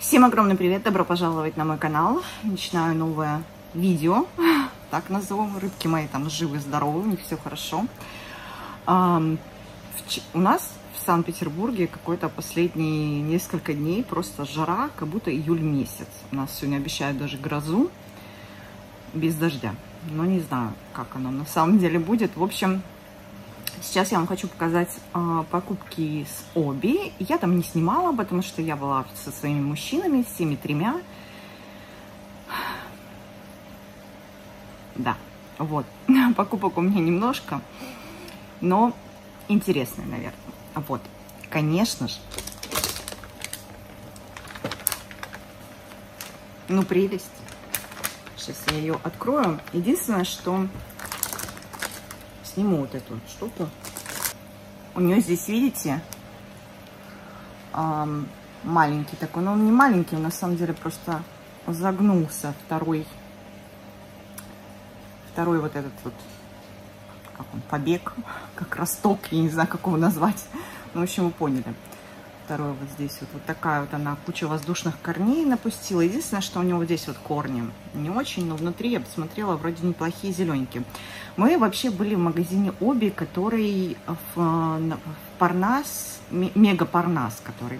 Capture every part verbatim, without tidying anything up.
Всем огромный привет, добро пожаловать на мой канал. Начинаю новое видео, так назовем. Рыбки мои там живы, здоровы, у них все хорошо. У нас в Санкт-Петербурге какой-то последние несколько дней просто жара, как будто июль месяц. У нас сегодня обещают даже грозу без дождя, но не знаю, как оно на самом деле будет. В общем, сейчас я вам хочу показать э, покупки с Оби. Я там не снимала, потому что я была со своими мужчинами, всеми тремя. Да, вот. Покупок у меня немножко, но интересные, наверное. Вот, конечно же. Ну, прелесть. Сейчас я ее открою. Единственное, что... Сниму вот эту штуку. У нее здесь, видите, эм, маленький такой. Но он не маленький, он на самом деле просто загнулся. Второй, второй вот этот вот, как он, побег, как росток, я не знаю, как его назвать. Ну, в общем, вы поняли. Второй вот здесь вот, вот такая вот она, куча воздушных корней напустила. Единственное, что у него вот здесь вот корни не очень, но внутри я посмотрела, вроде неплохие зелененькие. Мы вообще были в магазине Оби, который в, в Парнас, Мега Парнас, который.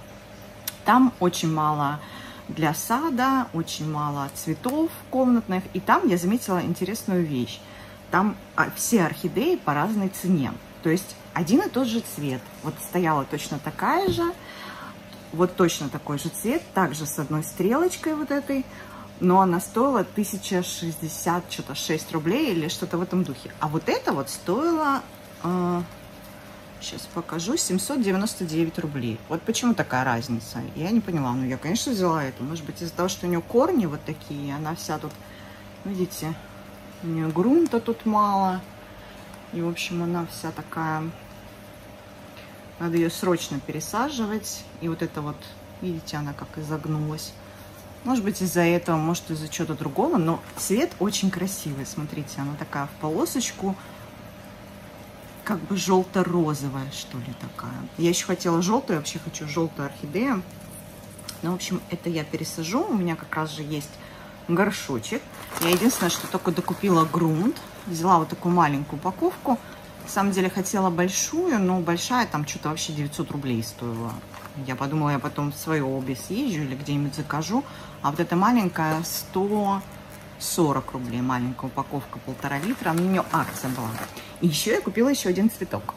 Там очень мало для сада, очень мало цветов комнатных. И там я заметила интересную вещь. Там все орхидеи по разной цене. То есть один и тот же цвет. Вот стояла точно такая же, вот точно такой же цвет, также с одной стрелочкой вот этой, но она стоила тысяча шестьдесят шесть рублей или что-то в этом духе. А вот это вот стоило, э, сейчас покажу, семьсот девяносто девять рублей. Вот почему такая разница? Я не поняла. Ну, я, конечно, взяла эту. Может быть, из-за того, что у нее корни вот такие, она вся тут, видите, у нее грунта тут мало. И, в общем, она вся такая... Надо ее срочно пересаживать. И вот это вот, видите, она как изогнулась. Может быть, из-за этого, может, из-за чего-то другого. Но цвет очень красивый. Смотрите, она такая в полосочку. Как бы желто-розовая, что ли, такая. Я еще хотела желтую, вообще хочу желтую орхидею. Ну, в общем, это я пересажу. У меня как раз же есть горшочек. Я единственное, что только докупила грунт. Взяла вот такую маленькую упаковку. На самом деле хотела большую, но большая там что-то вообще девятьсот рублей стоила. Я подумала, я потом в свое Оби съезжу или где-нибудь закажу. А вот эта маленькая сто сорок рублей. Маленькая упаковка, полтора литра. У нее акция была. И еще я купила еще один цветок.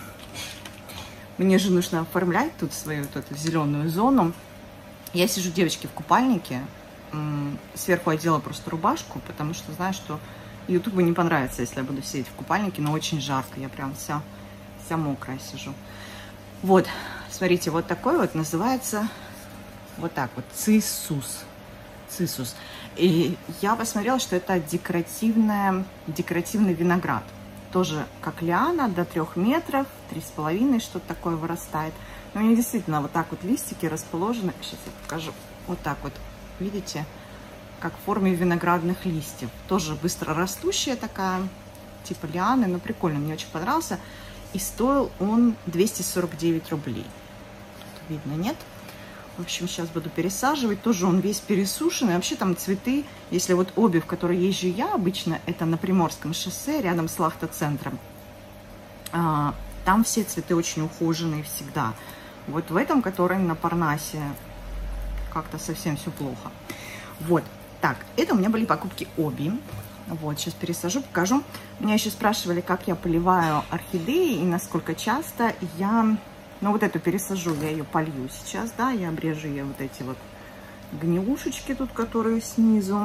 Мне же нужно оформлять тут свою вот эту зеленую зону. Я сижу, девочки, в купальнике. Сверху одела просто рубашку, потому что знаю, что Ютубу не понравится, если я буду сидеть в купальнике, но очень жарко. Я прям вся, вся мокрая сижу. Вот, смотрите, вот такой вот называется, вот так вот, циссус. Циссус. И я посмотрела, что это декоративная, декоративный виноград. Тоже как лиана, до трех метров, три с половиной, что-то такое вырастает. Но у них действительно вот так вот листики расположены. Сейчас я покажу. Вот так вот, видите? Как в форме виноградных листьев. Тоже быстро растущая такая, типа лианы, но прикольно, мне очень понравился. И стоил он двести сорок девять рублей. Тут видно, нет? В общем, сейчас буду пересаживать. Тоже он весь пересушенный. Вообще там цветы, если вот Оби, в которой езжу я обычно, это на Приморском шоссе, рядом с Лахта-центром. А, там все цветы очень ухоженные всегда. Вот в этом, который на Парнасе, как-то совсем все плохо. Вот. Так, это у меня были покупки Оби. Вот, сейчас пересажу, покажу. Меня еще спрашивали, как я поливаю орхидеи и насколько часто я... Ну, вот эту пересажу, я ее полью сейчас, да, я обрежу ее вот эти вот гнилушечки тут, которые снизу.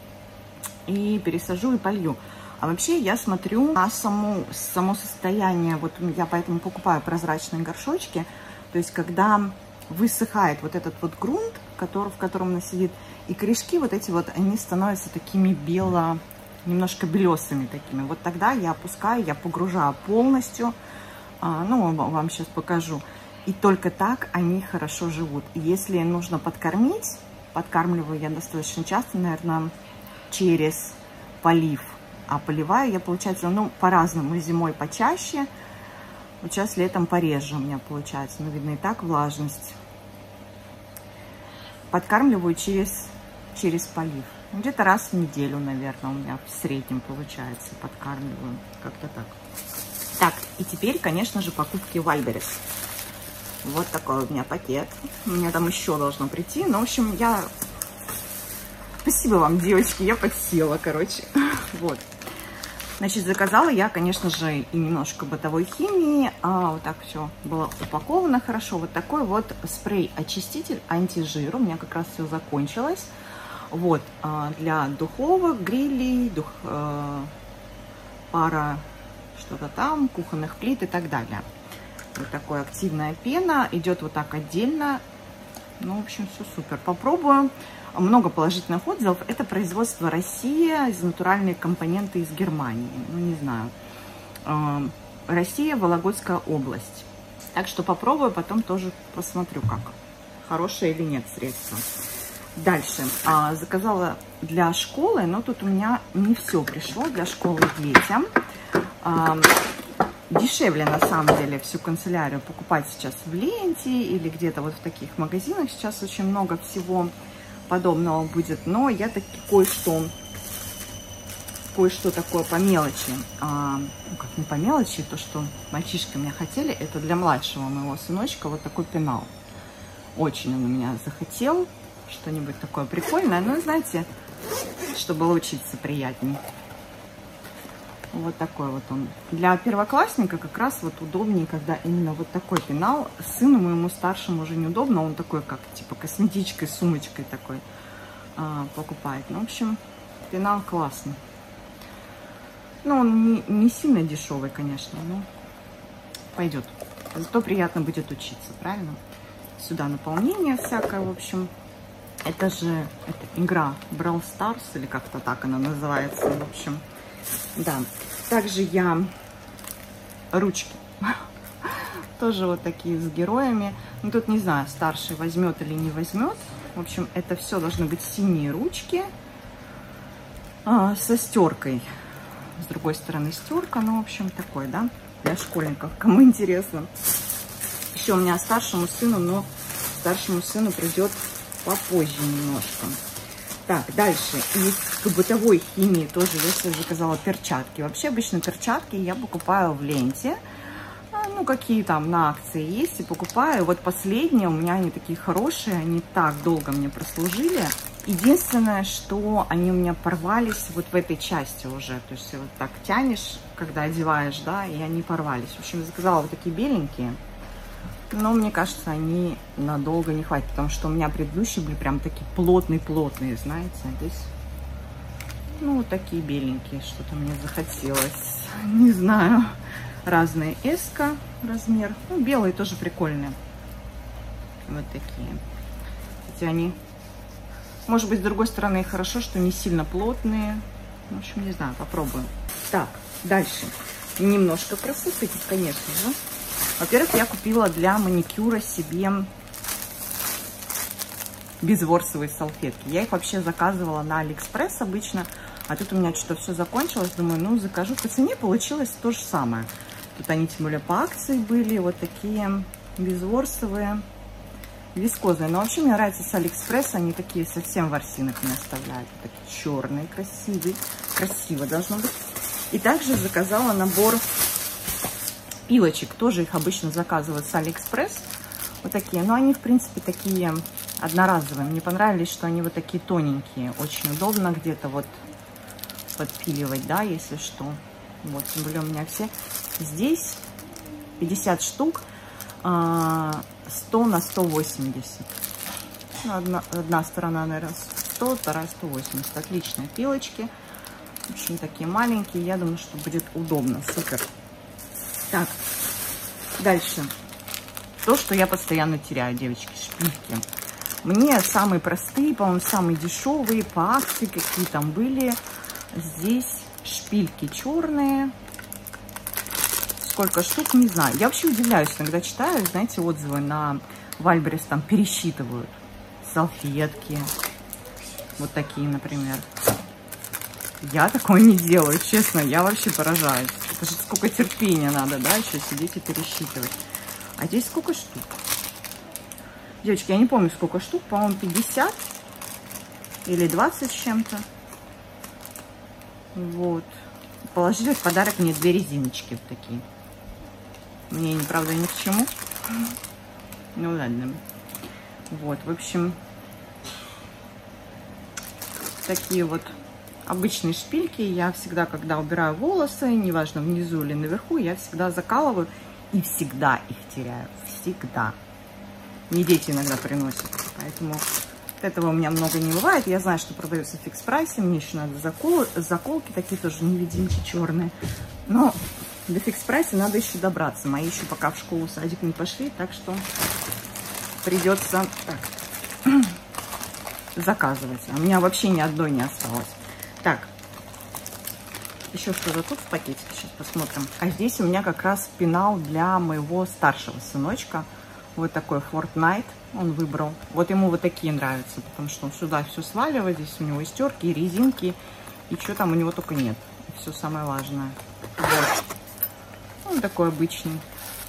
И пересажу и полью. А вообще я смотрю на саму, само состояние, вот я поэтому покупаю прозрачные горшочки. То есть, когда высыхает вот этот вот грунт, который, в котором она сидит, и корешки вот эти вот, они становятся такими бело, немножко белесыми такими. Вот тогда я опускаю, я погружаю полностью. А, ну, вам сейчас покажу. И только так они хорошо живут. И если нужно подкормить, подкармливаю я достаточно часто, наверное, через полив. А поливаю я, получается, ну, по-разному. Зимой почаще. Вот сейчас летом пореже у меня получается. Ну, видно и так влажность. подкармливаю через, через полив. Где-то раз в неделю, наверное, у меня в среднем получается, подкармливаю. Как-то так. Так, и теперь, конечно же, покупки Вальберес. Вот такой у меня пакет. У меня там еще должно прийти. Ну, в общем, я... Спасибо вам, девочки, я подсела, короче. Вот. Значит, заказала я, конечно же, и немножко бытовой химии. А, вот так все было упаковано хорошо. Вот такой вот спрей-очиститель антижир. У меня как раз все закончилось. Вот, а, для духовок, грилей, дух, э, пара, что-то там, кухонных плит и так далее. Вот такая активная пена. Идет вот так отдельно. Ну, в общем, все супер. Попробую. Много положительных отзывов. Это производство Россия, из натуральные компоненты из Германии. Ну, не знаю. Россия, Вологодская область. Так что попробую, потом тоже посмотрю, как. Хорошее или нет средство. Дальше. А, заказала для школы, но тут у меня не все пришло для школы детям. А, дешевле, на самом деле, всю канцелярию покупать сейчас в ленте или где-то вот в таких магазинах. Сейчас очень много всего подобного будет, но я таки кое-что кое-что такое по мелочи, а, ну как не по мелочи, то, что мальчишки у меня хотели, это для младшего моего сыночка вот такой пенал. Очень он у меня захотел что-нибудь такое прикольное, ну, знаете, чтобы учиться приятнее. Вот такой вот он. Для первоклассника как раз вот удобнее, когда именно вот такой пенал. Сыну моему старшему уже неудобно, он такой, как типа косметичкой, сумочкой такой а, покупает. Ну, в общем, пенал классный. Ну, он не, не сильно дешевый, конечно, но пойдет. Зато приятно будет учиться, правильно? Сюда наполнение всякое, в общем. Это же это игра Brawl Stars, или как-то так она называется, в общем. Да, также я ручки, тоже вот такие с героями. Ну, тут не знаю, старший возьмет или не возьмет. В общем, это все должны быть синие ручки а, со стеркой. С другой стороны стерка, ну, в общем, такой, да, для школьников, кому интересно. Еще у меня старшему сыну, но старшему сыну придет попозже немножко. Так, дальше. И к бытовой химии тоже я заказала перчатки. Вообще обычно перчатки я покупаю в ленте. Ну, какие там на акции есть, и покупаю. Вот последние у меня они такие хорошие, они так долго мне прослужили. Единственное, что они у меня порвались вот в этой части уже. То есть вот так тянешь, когда одеваешь, да, и они порвались. В общем, заказала вот такие беленькие. Но мне кажется, они надолго не хватит, потому что у меня предыдущие были прям такие плотные-плотные, знаете. Здесь, ну, вот такие беленькие, что-то мне захотелось. Не знаю, разные эска размер. Ну, белые тоже прикольные. Вот такие. Хотя они, может быть, с другой стороны, хорошо, что не сильно плотные. В общем, не знаю, попробуем. Так, дальше. Немножко просыпать, конечно же. Во-первых, я купила для маникюра себе безворсовые салфетки. Я их вообще заказывала на Алиэкспресс обычно, а тут у меня что-то все закончилось. Думаю, ну, закажу. По цене получилось то же самое. Тут они тем более по акции были, вот такие безворсовые, вискозные. Но вообще мне нравится с Алиэкспресс, они такие совсем ворсинок не оставляют. Такие черные, красивые. Красиво должно быть. И также заказала набор пилочек, тоже их обычно заказывают с Алиэкспресс, вот такие, но они в принципе такие одноразовые, мне понравились, что они вот такие тоненькие, очень удобно где-то вот подпиливать, да, если что, вот, тем более у меня все здесь пятьдесят штук, сто на сто восемьдесят, ну, одна, одна сторона, наверное, сто, вторая сто восемьдесят, отличные пилочки, в общем, такие маленькие, я думаю, что будет удобно, супер. Так, дальше. То, что я постоянно теряю, девочки, шпильки. Мне самые простые, по-моему, самые дешевые, по акции, какие там были. Здесь шпильки черные. Сколько штук, не знаю. Я вообще удивляюсь, иногда читаю, знаете, отзывы на Вальберес, там пересчитывают. Салфетки. Вот такие, например. Я такое не делаю, честно, я вообще поражаюсь. Это же сколько терпения надо, да, еще сидеть и пересчитывать. А здесь сколько штук? Девочки, я не помню, сколько штук, по-моему, пятьдесят или двадцать с чем-то. Вот. Положили в подарок мне две резиночки вот такие. Мне, правда, ни к чему. Ну ладно. Вот, в общем, такие вот обычные шпильки. Я всегда, когда убираю волосы, неважно, внизу или наверху, я всегда закалываю и всегда их теряю. Всегда. Мне дети иногда приносят. Поэтому этого у меня много не бывает. Я знаю, что продается в фикс-прайсе. Мне еще надо закол... заколки, такие тоже невидимки черные. Но до фикс-прайса надо еще добраться. Мои еще пока в школу, садик не пошли, так что придется так, заказывать. А у меня вообще ни одной не осталось. Так, еще что-то тут в пакетике, сейчас посмотрим. А здесь у меня как раз пенал для моего старшего сыночка. Вот такой Fortnite он выбрал. Вот ему вот такие нравятся, потому что он сюда все сваливает. Здесь у него и стерки, и резинки, и что там у него только нет. Все самое важное. Вот. Он такой обычный.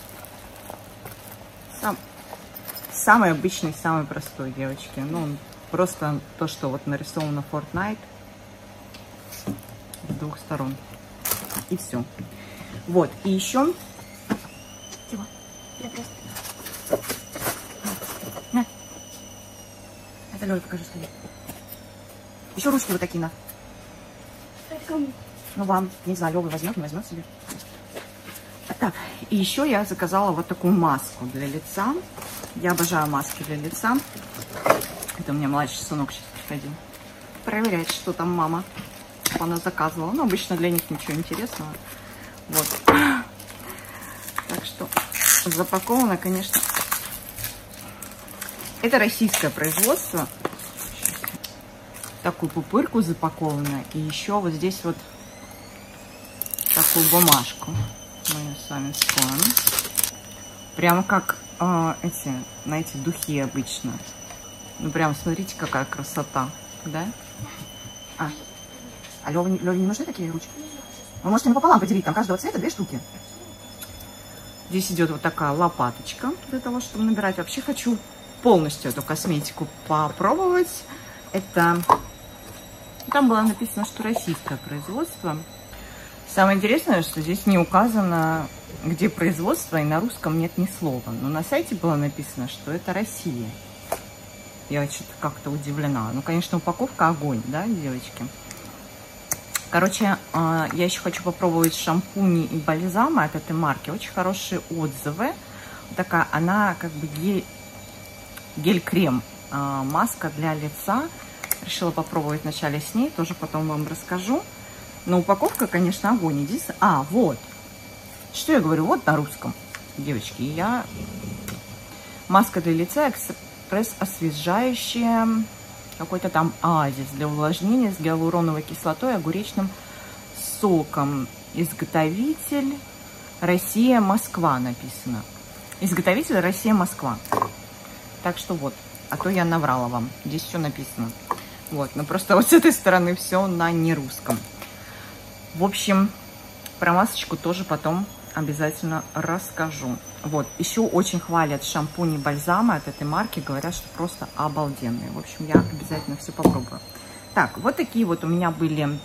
Сам, самый обычный, самый простой, девочки. Ну, он просто то, что вот нарисовано Fortnite с двух сторон. И все. Вот. И еще... На. Это Лёля, покажи, скажи. Еще ручки вот такие на. Ну, вам, не знаю, Лёва возьмет, не возьмет себе. Так, и еще я заказала вот такую маску для лица. Я обожаю маски для лица. Это у меня младший сынок сейчас приходил. Проверять, что там мама. Она заказывала. Ну, обычно для них ничего интересного. Вот. Так что запаковано, конечно. Это российское производство. Такую пупырку запаковано. И еще вот здесь вот такую бумажку. Мы ее с вами вскроем. Прямо как э, эти, знаете, духи обычно. Ну, прям смотрите, какая красота. Да? А, а Лёве, Лёве не нужны такие ручки? Вы можете напополам поделить. Там каждого цвета две штуки. Здесь идет вот такая лопаточка для того, чтобы набирать. Вообще хочу полностью эту косметику попробовать. Это... Там было написано, что российское производство. Самое интересное, что здесь не указано, где производство, и на русском нет ни слова. Но на сайте было написано, что это Россия. Я что-то как-то удивлена. Ну, конечно, упаковка огонь, да, девочки? Короче, я еще хочу попробовать шампуни и бальзамы от этой марки. Очень хорошие отзывы. Такая, она как бы гель, гель-крем, маска для лица. Решила попробовать вначале с ней, тоже потом вам расскажу. Но упаковка, конечно, огонь. Единственное... А, вот. Что я говорю? Вот на русском, девочки. Я... Маска для лица экспресс-освежающая. Какой-то там оазис для увлажнения с гиалуроновой кислотой и огуречным соком. Изготовитель Россия, Москва написано. Изготовитель Россия, Москва. Так что вот. А то я наврала вам. Здесь все написано. Вот. Но просто вот с этой стороны все на нерусском. В общем, про масочку тоже потом обязательно расскажу. Вот, еще очень хвалят шампуни и бальзамы от этой марки. Говорят, что просто обалденные. В общем, я обязательно все попробую. Так, вот такие вот у меня были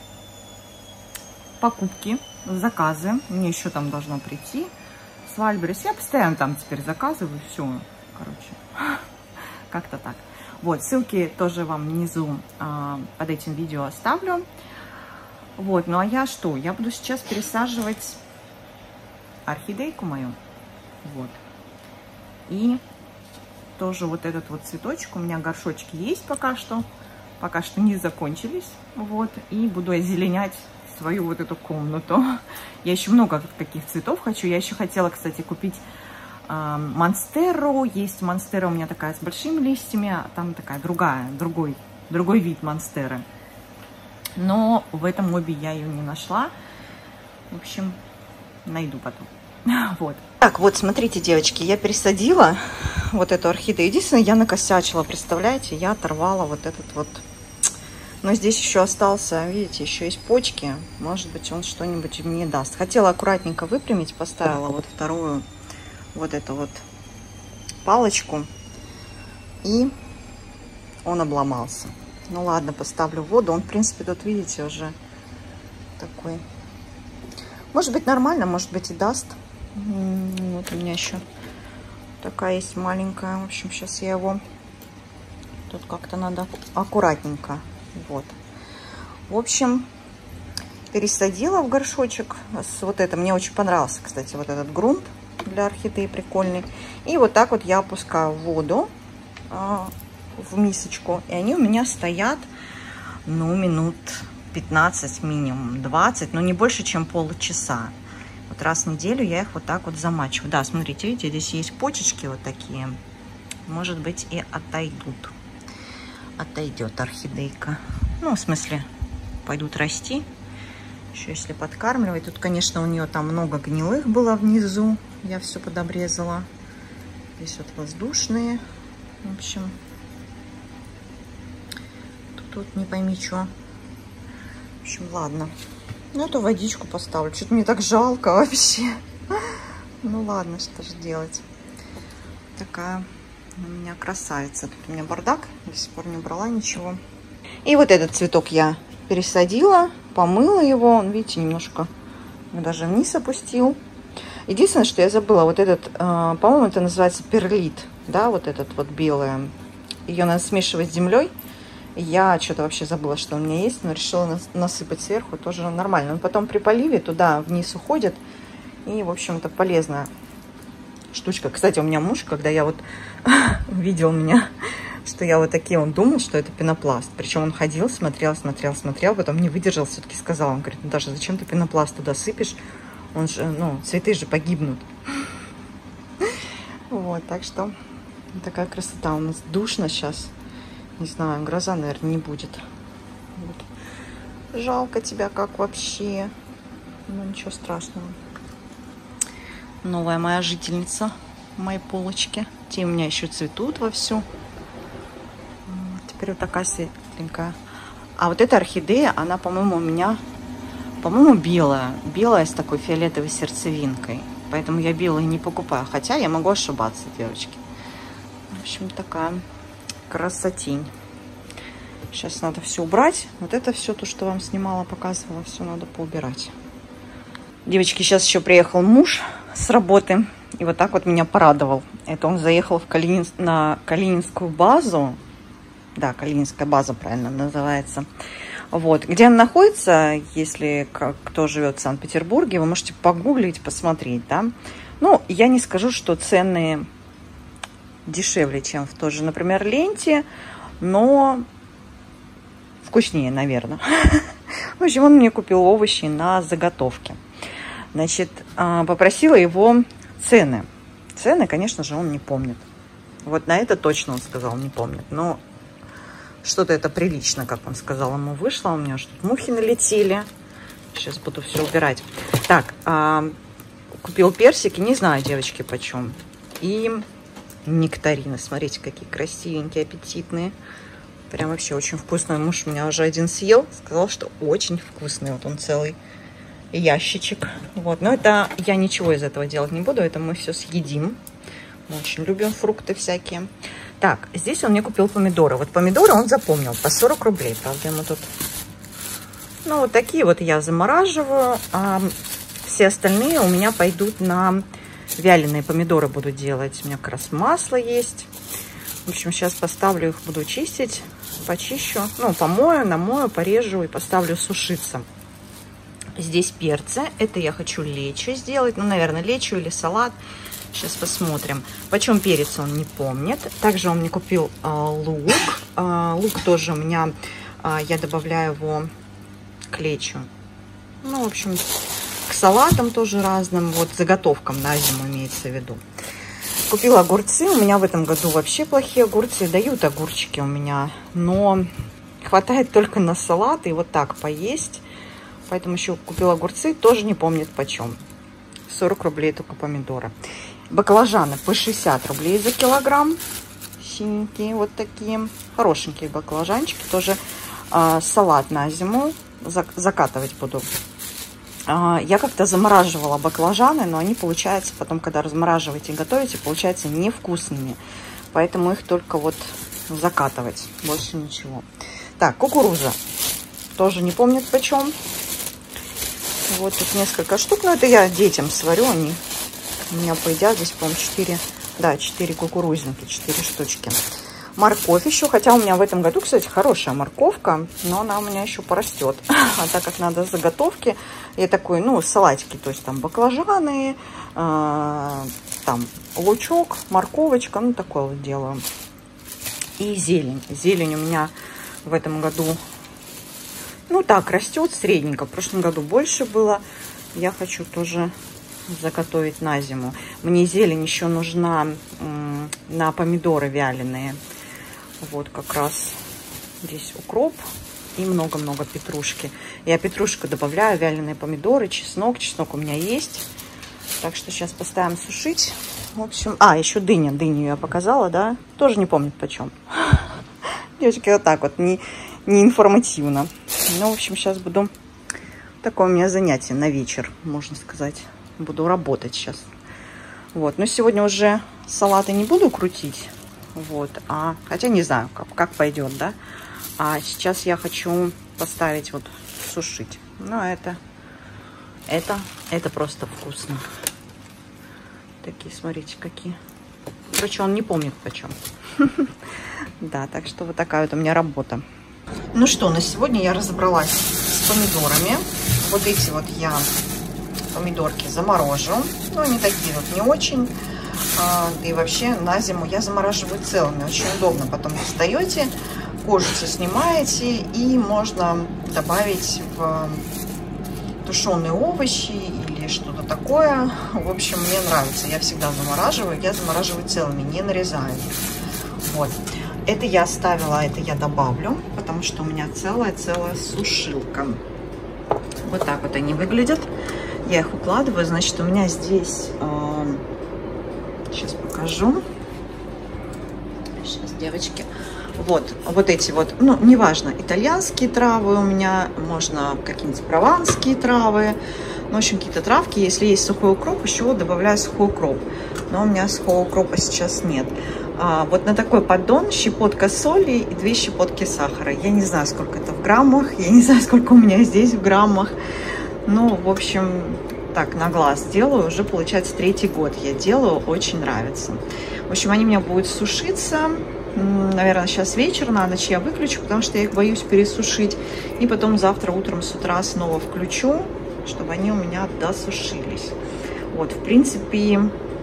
покупки, заказы. Мне еще там должно прийти с Вальберес. Я постоянно там теперь заказываю. Все, короче, как-то так. Вот, ссылки тоже вам внизу а, под этим видео оставлю. Вот, ну а я что? Я буду сейчас пересаживать орхидейку мою. Вот. И тоже вот этот вот цветочек. У меня горшочки есть пока что. Пока что не закончились. Вот. И буду озеленять свою вот эту комнату. Я еще много таких цветов хочу. Я еще хотела, кстати, купить э, монстеру. Есть монстера у меня такая с большими листьями. А там такая другая, другой, другой вид монстеры. Но в этом моби я ее не нашла. В общем, найду потом. Вот. Так, вот, смотрите, девочки, я пересадила вот эту орхидею. Единственное, я накосячила, представляете? Я оторвала вот этот вот. Но здесь еще остался, видите, еще есть почки. Может быть, он что-нибудь мне даст. Хотела аккуратненько выпрямить, поставила вот вторую вот эту вот палочку. и он обломался. Ну ладно, поставлю в воду. Он, в принципе, тут, видите, уже такой. Может быть, нормально, может быть, и даст. Вот у меня еще такая есть маленькая. В общем, сейчас я его... Тут как-то надо аккуратненько. Вот. В общем, пересадила в горшочек. С вот это. Мне очень понравился, кстати, вот этот грунт для орхидеи прикольный. И вот так вот я опускаю в воду, а, в мисочку. И они у меня стоят, ну, минут пятнадцать минимум, двадцать, но не больше, чем полчаса. Вот раз в неделю я их вот так вот замачиваю. Да, смотрите, видите, здесь есть почечки вот такие. Может быть, и отойдут. Отойдет орхидейка. Ну, в смысле, пойдут расти. Еще если подкармливать. Тут, конечно, у нее там много гнилых было внизу. Я все подобрезала. Здесь вот воздушные. В общем, тут, тут не пойми что. В общем, ладно. Ну, эту водичку поставлю. Что-то мне так жалко вообще. Ну, ладно, что же делать. Такая у меня красавица. Тут у меня бардак. До сих пор не брала ничего. И вот этот цветок я пересадила. Помыла его. Он, видите, немножко даже вниз опустил. Единственное, что я забыла. Вот этот, э, по-моему, это называется перлит. Да, вот этот вот белый. Ее надо смешивать с землей. Я что-то вообще забыла, что у меня есть, но решила насыпать сверху, тоже нормально. Он потом при поливе туда вниз уходит. И, в общем-то, полезная штучка. Кстати, у меня муж, когда я вот видел меня, что я вот такие, он думал, что это пенопласт. Причем он ходил, смотрел, смотрел, смотрел, потом не выдержал, все-таки сказал. Он говорит, ну, Даша, зачем ты пенопласт туда сыпешь? Он же, ну, цветы же погибнут. Вот, так что такая красота. У нас душно сейчас. Не знаю, гроза, наверное, не будет. Вот. Жалко тебя как вообще. Ну, ничего страшного. Новая моя жительница моей полочки. Те у меня еще цветут вовсю. Вот. Теперь вот такая светленькая. А вот эта орхидея, она, по-моему, у меня, по-моему, белая. Белая с такой фиолетовой сердцевинкой. Поэтому я белые не покупаю. Хотя я могу ошибаться, девочки. В общем, такая... красотень. Сейчас надо все убрать. Вот это все, то, что вам снимала, показывала, все надо поубирать. Девочки, сейчас еще приехал муж с работы. И вот так вот меня порадовал. Это он заехал в Калинин... на Калининскую базу. Да, Калининская база правильно называется. Вот. Где она находится, если кто живет в Санкт-Петербурге, вы можете погуглить, посмотреть. Да? Ну, я не скажу, что цены дешевле, чем в той же, например, ленте, но вкуснее, наверное. В общем, он мне купил овощи на заготовке. Значит, попросила его цены. Цены, конечно же, он не помнит. Вот на это точно он сказал, не помнит. Но что-то это прилично, как он сказал, ему вышло. У меня что-то мухи налетели. Сейчас буду все убирать. Так, купил персики. Не знаю, девочки, почем. И... нектарины. Смотрите, какие красивенькие, аппетитные. Прям вообще очень вкусные. Муж у меня уже один съел. Сказал, что очень вкусный. Вот он целый ящичек. Вот. Но это я ничего из этого делать не буду. Это мы все съедим. Мы очень любим фрукты всякие. Так, здесь он мне купил помидоры. Вот помидоры он запомнил. По сорок рублей. Правда, ему тут... Ну, вот такие вот я замораживаю. А все остальные у меня пойдут на... вяленые помидоры буду делать. У меня как раз масло есть. В общем, сейчас поставлю их, буду чистить, почищу. Ну, помою, намою, порежу и поставлю сушиться. Здесь перцы. Это я хочу лечо сделать. Ну, наверное, лечо или салат. Сейчас посмотрим. Почем перец, он не помнит. Также он мне купил э, лук. Э, лук тоже у меня, э, я добавляю его к лечу. Ну, в общем... к салатам тоже разным, вот заготовкам на зиму имеется в виду. Купила огурцы, у меня в этом году вообще плохие огурцы, дают огурчики у меня, но хватает только на салат и вот так поесть, поэтому еще купила огурцы, тоже не помнит почем, сорок рублей только помидоры. Баклажаны по шестьдесят рублей за килограмм, синенькие вот такие, хорошенькие баклажанчики, тоже э, салат на зиму, закатывать буду. Я как-то замораживала баклажаны, но они, получаются, потом, когда размораживаете и готовите, получаются невкусными. Поэтому их только вот закатывать. Больше ничего. Так, кукуруза. Тоже не помню почем. Вот тут несколько штук. Но это я детям сварю. Они у меня поедят. Здесь, по-моему, четыре. Да, четыре кукурузники. четыре штучки. Морковь еще. Хотя у меня в этом году, кстати, хорошая морковка. Но она у меня еще порастет. А так как надо заготовки. Я такой, ну, салатики. То есть там баклажаны. Э, там лучок, морковочка. Ну, такое вот делаю. И зелень. Зелень у меня в этом году, ну так, растет средненько. В прошлом году больше было. Я хочу тоже заготовить на зиму. Мне зелень еще нужна на помидоры вяленые. Вот как раз здесь укроп и много-много петрушки. Я петрушку добавляю, вяленые помидоры, чеснок. Чеснок у меня есть. Так что сейчас поставим сушить. В общем, а, еще дыня. Дыню я показала, да? Тоже не помню почем. Девочки, вот так вот, не, не информативно. Ну, в общем, сейчас буду... Такое у меня занятие на вечер, можно сказать. Буду работать сейчас. Вот, но сегодня уже салаты не буду крутить. Вот, а... Хотя не знаю, как, как пойдет, да? А сейчас я хочу поставить вот сушить. Ну, это... Это... Это просто вкусно. Такие, смотрите, какие. Короче, он не помнит почем. Да, так что вот такая вот у меня работа. Ну что, на сегодня я разобралась с помидорами. Вот эти вот я помидорки заморожу. Ну, они такие вот не очень. Да и вообще на зиму я замораживаю целыми. Очень удобно. Потом достаете, кожицу снимаете, и можно добавить в тушеные овощи или что-то такое. В общем, мне нравится. Я всегда замораживаю. Я замораживаю целыми, не нарезаю. Вот. Это я оставила, это я добавлю, потому что у меня целая-целая сушилка. Вот так вот они выглядят. Я их укладываю. Значит, у меня здесь... Э, сейчас покажу. Сейчас, девочки. Вот, вот эти вот, ну, неважно, итальянские травы у меня, можно какие-нибудь прованские травы. Ну, в общем, какие-то травки. Если есть сухой укроп, еще добавляю сухой укроп. Но у меня сухого укропа сейчас нет. А, вот на такой поддон щепотка соли и две щепотки сахара. Я не знаю, сколько это в граммах. Я не знаю, сколько у меня здесь в граммах. Ну, в общем, так, на глаз делаю. Уже, получается, третий год я делаю. Очень нравится. В общем, они у меня будут сушиться. Наверное, сейчас вечер, на ночь я выключу, потому что я их боюсь пересушить. И потом завтра утром с утра снова включу, чтобы они у меня досушились. Вот, в принципе,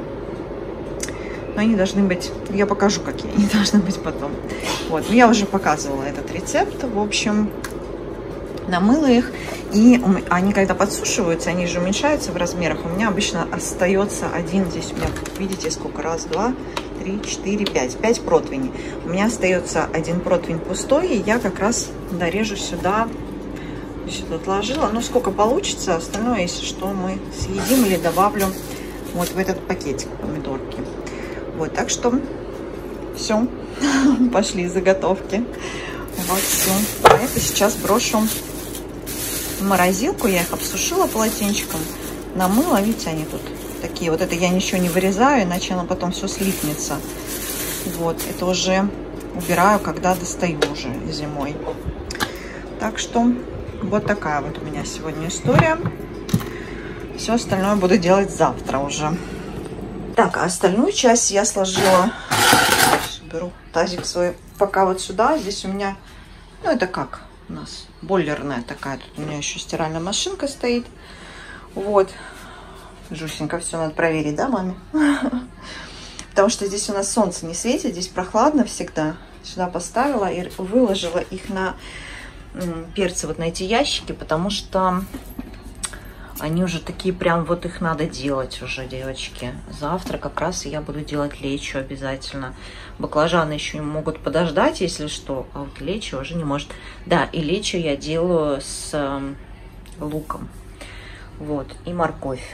они должны быть... Я покажу, какие они должны быть потом. Вот, я уже показывала этот рецепт. В общем, намыла их. И они, когда подсушиваются, они же уменьшаются в размерах. У меня обычно остается один. Здесь у меня, видите, сколько? Раз, два... три, четыре, пять. пять противней. У меня остается один противень пустой, и я как раз дорежу сюда. Сюда отложила. Ну, сколько получится. Остальное, если что, мы съедим или добавлю вот в этот пакетик помидорки. Вот, так что все. Пошли заготовки. Вот все. А это сейчас брошу в морозилку. Я их обсушила полотенчиком. Намыла. Видите, они тут такие. Вот это я ничего не вырезаю, иначе оно потом все слипнется. Вот, это уже убираю, когда достаю уже зимой. Так что вот такая вот у меня сегодня история. Все остальное буду делать завтра уже. Так, а остальную часть я сложила. Беру тазик свой пока вот сюда. Здесь у меня, ну это как у нас, бойлерная такая. Тут у меня еще стиральная машинка стоит. Вот. Жусенько, все надо проверить, да, маме? Потому что здесь у нас солнце не светит, здесь прохладно всегда. Сюда поставила и выложила их на перцы, вот на эти ящики, потому что они уже такие прям, вот их надо делать уже, девочки. Завтра как раз я буду делать лечо обязательно. Баклажаны еще могут подождать, если что, а вот лечо уже не может. Да, и лечо я делаю с луком. Вот, и морковь.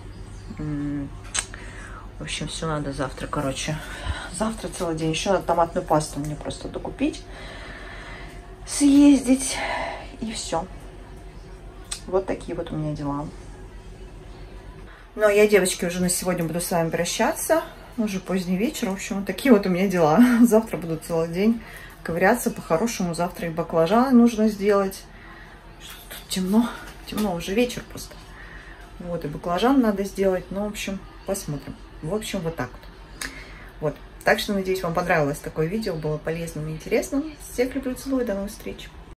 В общем, все надо завтра, короче. Завтра целый день. Еще надо томатную пасту мне просто докупить. Съездить. И все. Вот такие вот у меня дела. Ну, а я, девочки, уже на сегодня буду с вами прощаться. Уже поздний вечер. В общем, вот такие вот у меня дела. Завтра буду целый день ковыряться. По-хорошему завтра и баклажаны нужно сделать. Тут темно. Темно, уже вечер просто. Вот, и баклажан надо сделать. Ну, в общем, посмотрим. В общем, вот так вот. Вот. Так что, надеюсь, вам понравилось такое видео. Было полезным и интересным. Всех люблю, целую. До новых встреч.